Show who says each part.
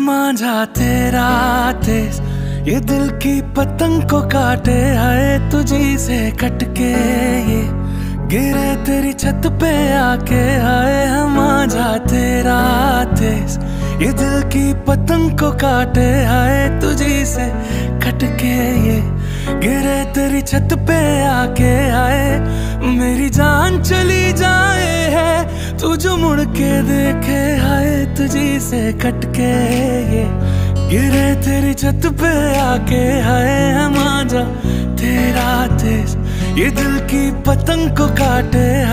Speaker 1: मांझा तेरा तेज, ये दिल की पतंग को काटे, हाय तुझी से कटके ये गिरे तेरी छत पे आके। हाय मांझा तेरा तेज, ये दिल की पतंग को काटे, हाय तुझी से कटके ये गिरे तेरी छत पे आके। हाय मेरी जान चली जाए है तू जो मुड़ के देखे, हाय तुझी से कटके ये गिरे तेरी छत पे आके। हाय मांझा तेरा तेज, ये दिल की पतंग को काटे,